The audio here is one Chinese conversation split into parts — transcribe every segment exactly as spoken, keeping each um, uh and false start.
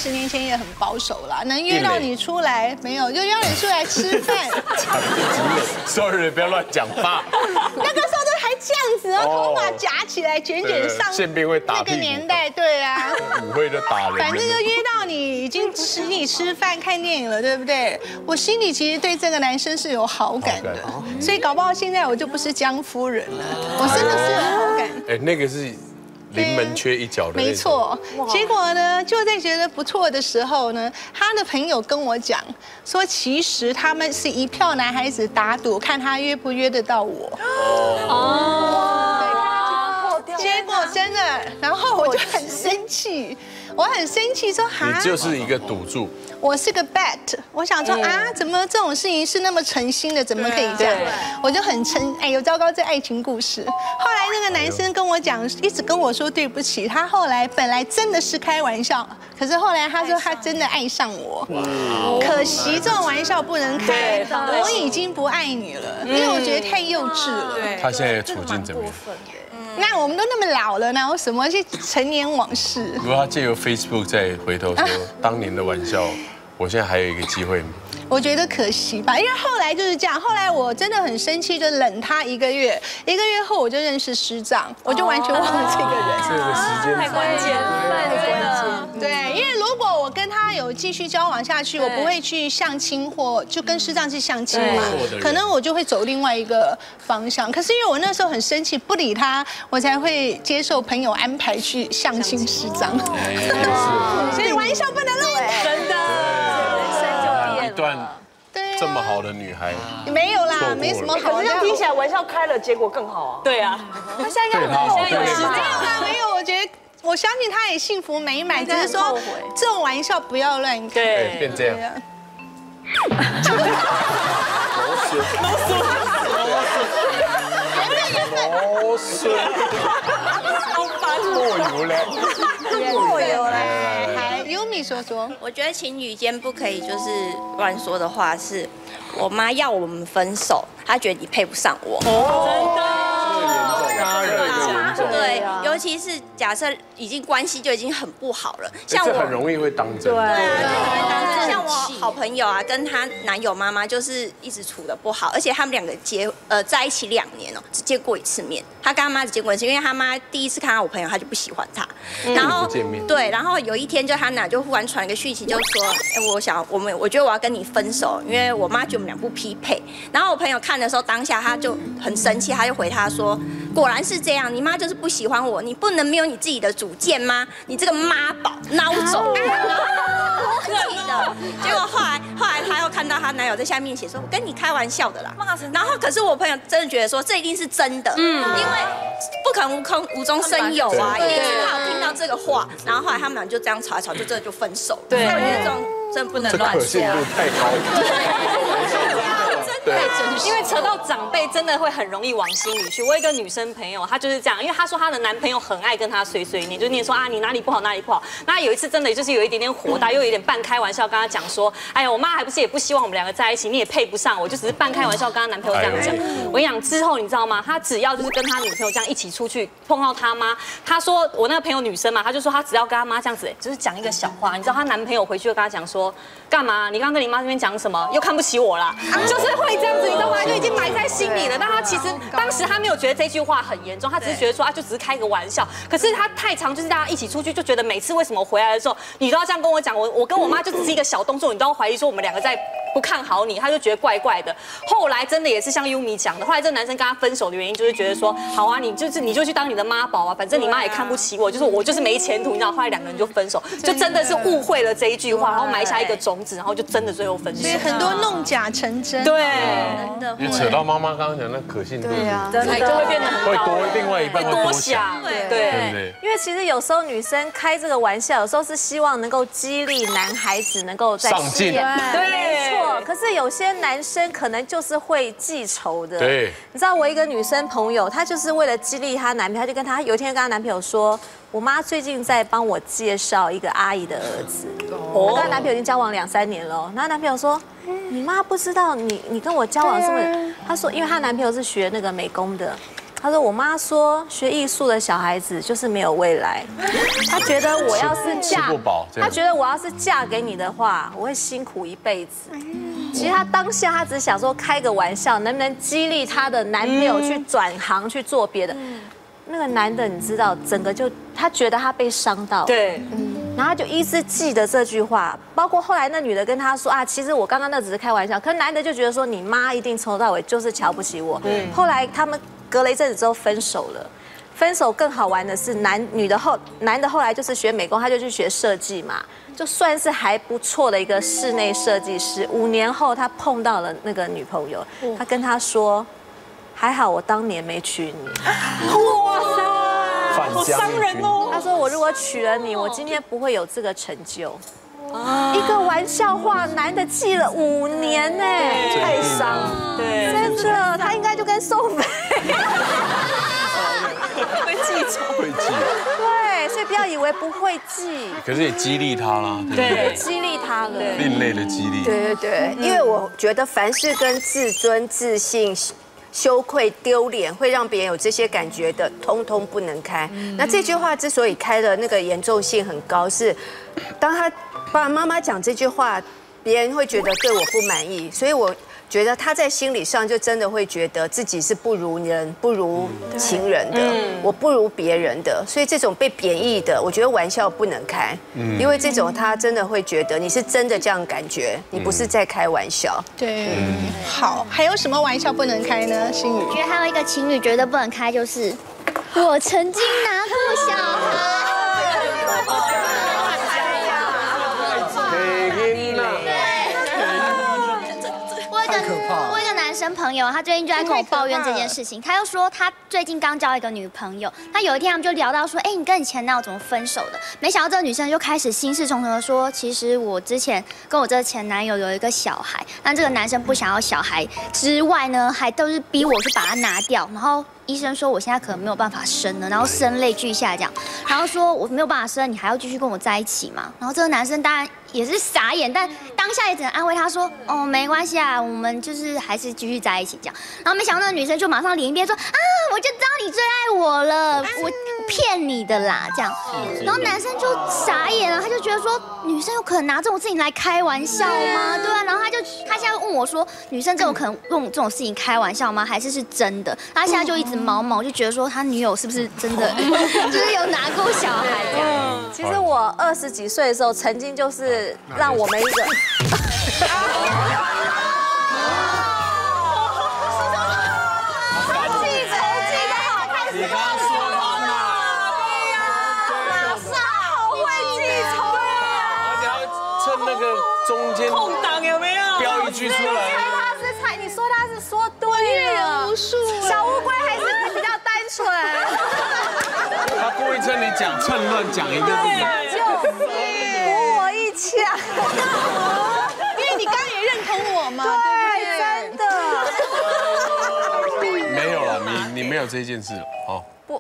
十年前也很保守啦，能约到你出来没有？就约你出来吃饭。 Sorry， 不要乱讲话。 那个时候都还这样子，然后头发夹起来，卷卷上。 宪兵会打屁股。 那个年代，对啊。 舞会就打人。 反正就约到你已经请你吃饭看电影了，对不对？我心里其实对这个男生是有好感的，所以搞不好现在我就不是江夫人了，我真的是有好感。 哎，那个是。临门缺一脚的， 没错。结果呢，就在觉得不错的时候呢，他的朋友跟我讲说，其实他们是一票男孩子打赌，看他约不约得到我。哦。对。结果真的，然后我就很生气，我很生气说哈， 你就是一个赌注。 我是个 bet， 我想说啊，怎么这种事情是那么诚心的，怎么可以这样？我就很诚，哎呦糟糕，这爱情故事。后来那个男生跟我讲，一直跟我说对不起，他后来本来真的是开玩笑，可是后来他说他真的爱上我。可惜这种玩笑不能开，我已经不爱你了，因为我觉得太幼稚了。 他现在的处境怎么样？ 那我们都那么老了，哪有什么去陈年往事？ 如果他借由 Facebook 再回头说当年的玩笑，我现在还有一个机会吗？ 我觉得可惜吧，因为后来就是这样。后来我真的很生气，就冷他一个月。一个月后我就认识师长，我就完全忘了这个人。 这个时间太关键了，太关键。 对，因为如果我跟他有继续交往下去，我不会去相亲或就跟师长去相亲嘛，可能我就会走另外一个方向。可是因为我那时候很生气，不理他，我才会接受朋友安排去相亲师长。所以玩笑不能乱开， 真的。 一段这么好的女孩， 没有啦，没什么好。 可是这样听起来玩笑开了，结果更好啊。 对啊，他现在应该很现在有时间。 没有啦，没有，我觉得我相信他也幸福美满，只是说这种玩笑不要乱开。 对， 变这样。螺丝，过油嘞， 过油嘞。还优米说说， 我觉得情侣间不可以就是乱说的话是，我妈要我们分手，她觉得你配不上我。 哦，真的。 对，尤其是假设已经关系就已经很不好了，像我很容易会当真。 对啊，就很容易当真。像我好朋友啊，跟她男友妈妈就是一直处的不好，而且他们两个结呃在一起两年哦，只见过一次面。他跟他妈只见过一次，因为他妈第一次看到我朋友，他就不喜欢他，然后对，然后有一天就他俩就忽然传了一个讯息，就说，哎，我想我们我觉得我要跟你分手，因为我妈觉得我们俩不匹配。然后我朋友看的时候，当下他就很生气，他就回他说，果然是这样，你妈就是不喜欢我，你不能没有你自己的主见吗？你这个妈宝孬种。气的，结果后来后来她又看到她男友在下面写说，我跟你开玩笑的啦。然后可是我朋友真的觉得说这一定是真的，嗯，因为不可能无空无中生有啊，一定是他有听到这个话，然后后来他们俩就这样吵一吵，就真的就分手。对，我觉得这种真的不能乱说。 可信度太高了。 对，因为扯到长辈，真的会很容易往心里去。我有一个女生朋友，她就是这样，因为她说她的男朋友很爱跟她碎碎念，就念说啊你哪里不好哪里不好。那有一次真的就是有一点点火大，又有一点半开玩笑跟她讲说，哎呀我妈还不是也不希望我们两个在一起，你也配不上我，就只是半开玩笑跟她男朋友这样讲。我跟你讲之后你知道吗？她只要就是跟她女朋友这样一起出去碰到她妈，她说我那个朋友女生嘛，她就说她只要跟她妈这样子，就是讲一个小话，你知道她男朋友回去就跟她讲说，干嘛？你刚刚跟你妈这边讲什么？又看不起我啦？就是会这样子，你知道吗？就已经埋在心里了。但她其实当时她没有觉得这句话很严重，她只是觉得说啊，就只是开个玩笑。可是她太常就是大家一起出去，就觉得每次为什么回来的时候，你都要这样跟我讲，我我跟我妈就只是一个小动作，你都要怀疑说我们两个在不看好你，她就觉得怪怪的。后来真的也是像优米讲的，后来这个男生跟她分手的原因就是觉得说，好啊，你就是你就去当你的妈宝啊，反正你妈也看不起我，就是我就是没前途，你知道。后来两个人就分手，就真的是误会了这一句话，然后埋下一个种子，然后就真的最后分手。 所以很多弄假成真。 对， 真的你扯到妈妈刚刚讲那可信度， 对啊，真的就会变得很会多另外一半会多想， 对对不对？ 因为其实有时候女生开这个玩笑，有时候是希望能够激励男孩子能够在上进， 对，没错。可是有些男生可能就是会记仇的。 对， 你知道我一个女生朋友，她就是为了激励她男朋友，她就跟她有一天跟她男朋友说，我妈最近在帮我介绍一个阿姨的儿子，我跟她男朋友已经交往两三年了，然后男朋友说，你妈不知道你你跟我交往这么，她说因为她男朋友是学那个美工的。 他说我妈说学艺术的小孩子就是没有未来，他觉得我要是嫁，他觉得我要是嫁给你的话，我会辛苦一辈子。其实他当下他只想说开个玩笑，能不能激励他的男朋友去转行去做别的。那个男的你知道，整个就他觉得他被伤到， 对， 然后他就一直记得这句话，包括后来那女的跟他说啊，其实我刚刚那只是开玩笑，可是男的就觉得说你妈一定从头到尾就是瞧不起我。后来他们隔了一阵子之后分手了。分手更好玩的是男女的后男的后来就是学美工，他就去学设计嘛，就算是还不错的一个室内设计师。五年后他碰到了那个女朋友，他跟他说，还好我当年没娶你。 哇塞，好伤人哦。 他说我如果娶了你，我今天不会有这个成就。一个玩笑话，男的记了五年呢，太伤， 对， 真的，他应该就跟宋飞。 会记仇， 会记， 对，所以不要以为不会记， 可是也激励他啦，对， 激励他了， 另类的激励， 对对对，因为我觉得凡是跟自尊、自信、羞愧、丢脸会让别人有这些感觉的，通通不能开。那这句话之所以开的那个严重性很高，是当他爸爸妈妈讲这句话，别人会觉得对我不满意，所以我。觉得他在心理上就真的会觉得自己是不如人、不如情人的，我不如别人的，所以这种被贬义的，我觉得玩笑不能开，因为这种他真的会觉得你是真的这样感觉，你不是在开玩笑。 对，好，还有什么玩笑不能开呢？心宇， 我觉得还有一个情侣绝对不能开，就是我曾经拿过小孩。我有一个男生朋友，他最近就在跟我抱怨这件事情。他又说他最近刚交一个女朋友，他有一天他们就聊到说，哎，你跟你前男友怎么分手的？没想到这个女生就开始心事重重的说，其实我之前跟我这个前男友有一个小孩，但这个男生不想要小孩之外呢，还都是逼我去把它拿掉，然后。医生说我现在可能没有办法生了，然后声泪俱下这样，然后说我没有办法生，你还要继续跟我在一起吗？然后这个男生当然也是傻眼，但当下也只能安慰他说，哦，没关系啊，我们就是还是继续在一起这样。然后没想到那个女生就马上脸一变说，啊，我就知道你最爱我了，我骗你的啦这样。然后男生就傻眼了，他就觉得说女生有可能拿这种事情来开玩笑吗？对啊，然后他就他现在问我说，女生真有可能用这种事情开玩笑吗？还是是真的？他现在就一直。毛毛就觉得说他女友是不是真的就是有拿过小孩这样？ 其实我二十几岁的时候，曾经就是让我们一个。 那个中间空档有没有标一句出来？ 猜他是猜，你说他是说对了， 阅人无数。 小乌龟还是比较单纯。 他故意趁你讲趁乱讲一个字， 就补我一枪。 因为你刚刚也认同我嘛， 对，真的。没有了，你你没有这件事了，哦。 不。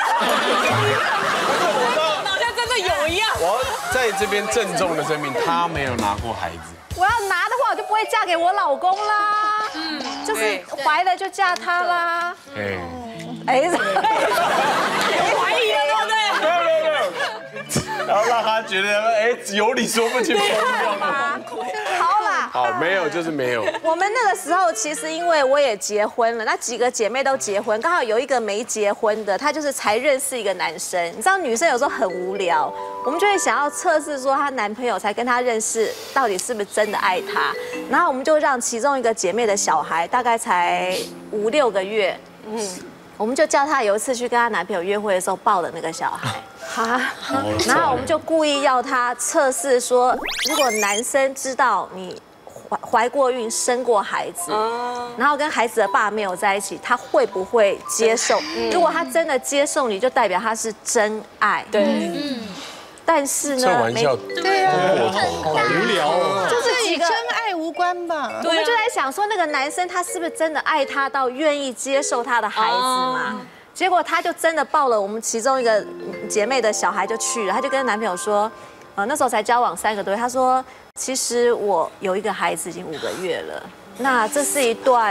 好像真的有一样。 我在这边郑重的声明，他没有拿过孩子。 我要拿的话，我就不会嫁给我老公啦。嗯，就是怀了就嫁他啦。哎，哎， 怀疑了，对不对？ 没有没有没有。然后让他觉得哎有理说不清，疯掉了。 好啦， 好没有就是没有。 我们那个时候其实因为我也结婚了，那几个姐妹都结婚，刚好有一个没结婚的，她就是才认识一个男生。你知道女生有时候很无聊，我们就会想要测试说她男朋友才跟她认识到底是不是真的爱她，然后我们就让其中一个姐妹的小孩大概才五六个月，嗯，我们就叫她有一次去跟她男朋友约会的时候抱的那个小孩。哈，然后我们就故意要他测试说，如果男生知道你怀怀过孕、生过孩子，然后跟孩子的爸没有在一起，他会不会接受？如果他真的接受你，就代表他是真爱。对，嗯。但是呢， 这玩笑， 对啊， 好无聊哦。 就是与真爱无关吧？ 我们就在想说，那个男生他是不是真的爱他到愿意接受他的孩子嘛？结果她就真的抱了我们其中一个姐妹的小孩就去了，她就跟男朋友说，呃那时候才交往三个多月，她说其实我有一个孩子已经五个月了，那这是一段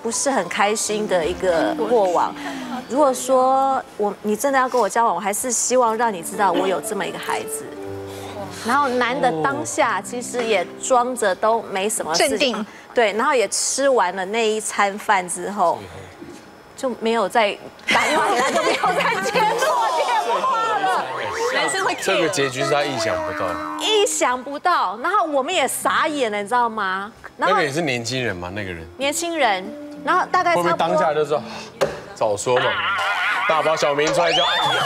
不是很开心的一个过往。如果说我你真的要跟我交往，我还是希望让你知道我有这么一个孩子。然后男的当下其实也装着都没什么事情， 镇定， 对，然后也吃完了那一餐饭之后，就没有再打电话给他，就没有再接过电话了。 男生会 care 这个结局是他意想不到， 意想不到，然后我们也傻眼了，你知道吗？然后那个也是年轻人嘛，那个人年轻人，然后大概会不会当下就说早说嘛，大包小明出来叫阿姨。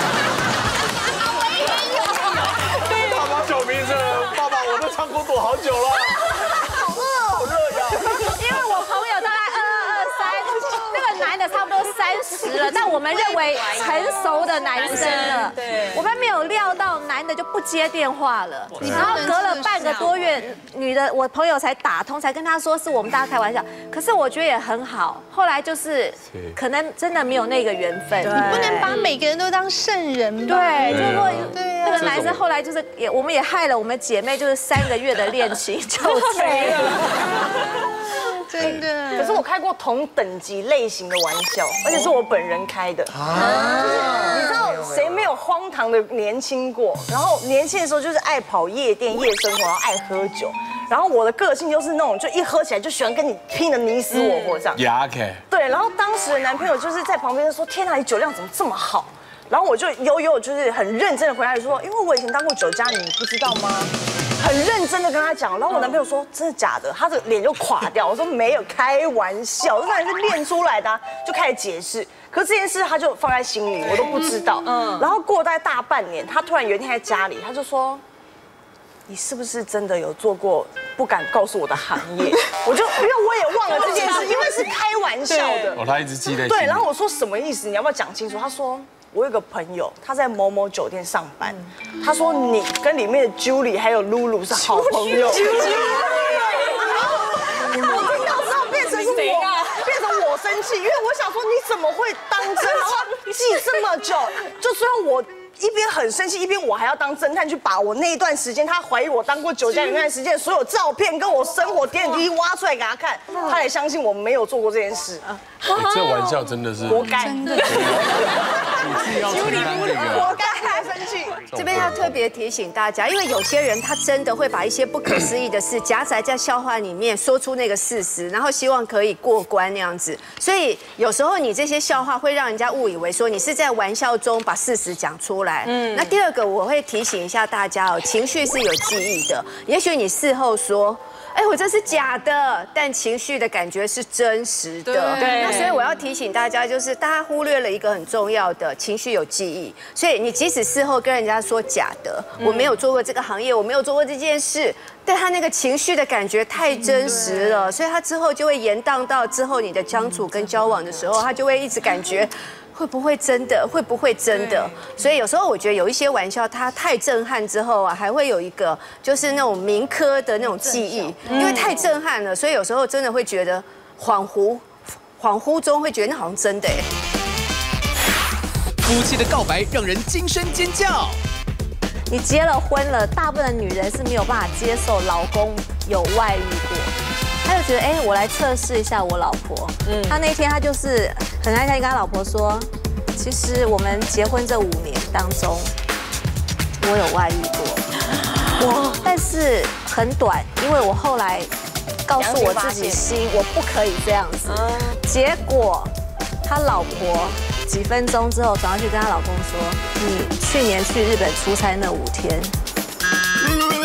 大包小明是爸爸，我在仓库躲好久了，好饿，好热呀。 因为我朋友大概二二二三，那个男的差不多三十了，但我们认为成熟的男生了，对，我们没有料到男的就不接电话了，然后隔了半个多月，女的我朋友才打通，才跟他说是我们大家开玩笑，可是我觉得也很好，后来就是可能真的没有那个缘分， 你不能把每个人都当圣人吧？ 对，就是说对那个男生后来就是也我们也害了我们姐妹，就是三个月的恋情就没了。 真的。 可是我开过同等级类型的玩笑，而且是我本人开的。就是你知道谁没有荒唐的年轻过？然后年轻的时候就是爱跑夜店、夜生活，然后爱喝酒。然后我的个性就是那种，就一喝起来就喜欢跟你拼得你死我活这样。 牙开。 对，然后当时的男朋友就是在旁边说：“天哪，你酒量怎么这么好？”然后我就悠悠就是很认真的回答说：“因为我以前当过酒家，你不知道吗？”很认真的跟他讲，然后我男朋友说：“真的假的？”他的脸就垮掉。我说：“没有，开玩笑，这当然是练出来的啊。”就开始解释，可是这件事他就放在心里，我都不知道。嗯。然后过大概大半年，他突然有一天在家里，他就说：“你是不是真的有做过不敢告诉我的行业？”我就因为我也忘了这件事，因为是开玩笑的。 哦，他一直记在心里。 对，然后我说什么意思？你要不要讲清楚？他说。我有个朋友，他在某某酒店上班。他说你跟里面的 Julie 还有露露是好朋友。我听到之后变成是我，变成我生气，因为我想说你怎么会当真，然后记这么久，就最后我。一边很生气，一边我还要当侦探去把我那一段时间他怀疑我当过酒家里那段时间所有照片跟我生活点点滴滴挖出来给他看，他才相信我没有做过这件事。 这玩笑真的是活该， 你自己要承担这个， 活该还生气。 这边要特别提醒大家，因为有些人他真的会把一些不可思议的事夹杂在笑话里面，说出那个事实，然后希望可以过关那样子。所以有时候你这些笑话会让人家误以为说你是在玩笑中把事实讲出来。嗯，那第二个我会提醒一下大家哦，情绪是有记忆的。也许你事后说，哎，我这是假的，但情绪的感觉是真实的。对。那所以我要提醒大家，就是大家忽略了一个很重要的，情绪有记忆。所以你即使事后跟人家说假的，我没有做过这个行业，我没有做过这件事，但他那个情绪的感觉太真实了，所以他之后就会延宕到之后你的相处跟交往的时候，他就会一直感觉。会不会真的？会不会真的？所以有时候我觉得有一些玩笑，它太震撼之后啊，还会有一个就是那种铭刻的那种记忆，因为太震撼了，所以有时候真的会觉得恍惚，恍惚中会觉得那好像真的哎。 夫妻的告白让人惊声尖叫。 你结了婚了，大部分的女人是没有办法接受老公有外遇过。他就觉得，哎，我来测试一下我老婆。嗯，他那天他就是很爱跟他老婆说，其实我们结婚这五年当中，我有外遇过。我，但是很短，因为我后来告诉我自己心，我不可以这样子。结果他老婆几分钟之后转过去跟他老公说，你去年去日本出差那五天。